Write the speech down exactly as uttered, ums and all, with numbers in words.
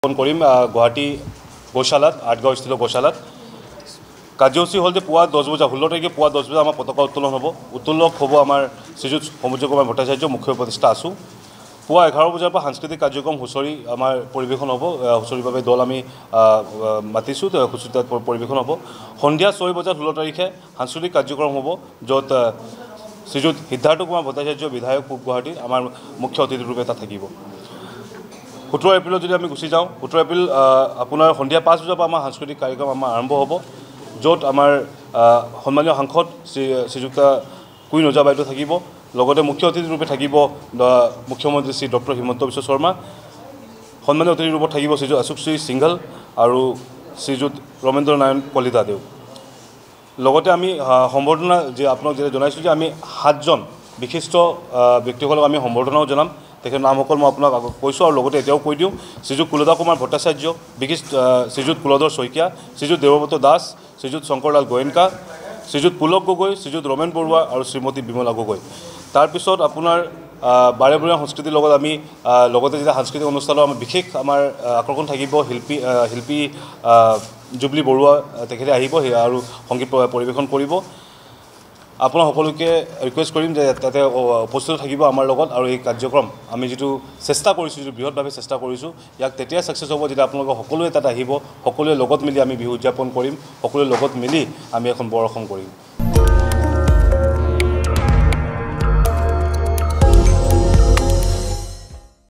Phone কৰিম গুৱাহাটী গৌশালাত আঠগাঁওস্থিত গৌশালাত কাৰ্যসূচী হ'ল যে পুৱা দহ বজা ষোল্ল তাৰিখে পুৱা দহ বজা আমাৰ পতাকা উত্তোলন হ'ব। উত্তোলক হ'ব আমাৰ শ্ৰীযুত সমুদ্ৰ কুমাৰ ভট্টাচাৰ্য মুখ্য উপদেষ্টা আছোঁ। পুৱা এঘাৰ বজাৰ পৰা সাংস্কৃতিক কাৰ্যক্ৰম হুঁচৰি আমাৰ পৰিৱেশন হ'ব। হুঁচৰিৰ বাবে দল আমি মাতিছোঁ, হুঁচৰি তাত পৰিৱেশন হ'ব। সন্ধিয়া ছয় বজাত ষোল্ল তাৰিখে সাংস্কৃতিক কাৰ্যক্ৰম হ'ব, য'ত শ্ৰীযুত সিদ্ধাৰ্থ কুমাৰ ভট্টাচাৰ্য বিধায়ক পূব গুৱাহাটীৰ আমাৰ মুখ্য অতিথিৰূপে তাত থাকিব। সোতৰ এপ্ৰিলত যদি আমি গুচি যাওঁ, সোতৰ এপ্ৰিল আপোনাৰ সন্ধিয়া পাঁচ বজাৰ পৰা আমাৰ সাংস্কৃতিক কাৰ্যক্ৰম আমাৰ আৰম্ভ হ'ব, য'ত আমাৰ সন্মানীয় সাংসদ শ্ৰী শ্ৰীযুক্তা কুইন ওজা বাইদেউ থাকিব। লগতে মুখ্য অতিথিৰূপে থাকিব মুখ্যমন্ত্ৰী শ্ৰী ডক্টৰ হিমন্ত বিশ্ব শৰ্মা। সন্মানীয় অতিথিৰূপত থাকিব শ্ৰীযুত অশোকশ্ৰী সিংঘল আৰু শ্ৰীযুত ৰমেন্দ্ৰ নাৰায়ণ কলিতাদেউ। লগতে আমি সম্বৰ্ধনা যে আপোনাক যে জনাইছোঁ যে আমি সাতজন বিশিষ্ট ব্যক্তিসকলক আমি সম্বৰ্ধনাও জনাম। তেখেতৰ নামসকল মই আপোনাক আগত কৈছোঁ আৰু লগতে এতিয়াও কৈ দিওঁ। শ্ৰীযুত কুলধৰ কুমাৰ ভট্টাচাৰ্য, বিশিষ্ট শ্ৰীযুত কুলধৰ শইকীয়া, শ্ৰীযুত দেৱব্ৰত দাস, শ্ৰীযুত শংকৰলাল গোয়েংকা, শ্ৰীযুত পুলক গগৈ, শ্ৰীযুত ৰমেন বৰুৱা আৰু শ্ৰীমতী বিমলা গগৈ। তাৰপিছত আপোনাৰ বাৰেবৰীয়া সংস্কৃতিৰ লগত আমি লগতে যেতিয়া সাংস্কৃতিক অনুষ্ঠানৰ আমাৰ বিশেষ আমাৰ আকৰ্ষণ থাকিব, শিল্পী শিল্পী জুবলি বৰুৱা তেখেতে আহিব আৰু সংগীত পৰিৱেশন কৰিব। আপোনাক সকলোকে ৰিকুৱেষ্ট কৰিম যে তাতে উপস্থিত থাকিব আমাৰ লগত। আৰু এই কাৰ্যক্ৰম আমি যিটো চেষ্টা কৰিছোঁ, যিটো বৃহৎভাৱে চেষ্টা কৰিছোঁ, ইয়াক তেতিয়াই ছাকচেছ হ'ব যেতিয়া আপোনালোকে সকলোৱে তাত আহিব, সকলোৱে লগত মিলি আমি বিহু উদযাপন কৰিম, সকলোৱে লগত মিলি আমি এখন বৰ অসম কৰিম।